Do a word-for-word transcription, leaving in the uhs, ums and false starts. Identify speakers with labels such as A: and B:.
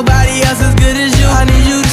A: nobody else as good as you. I need you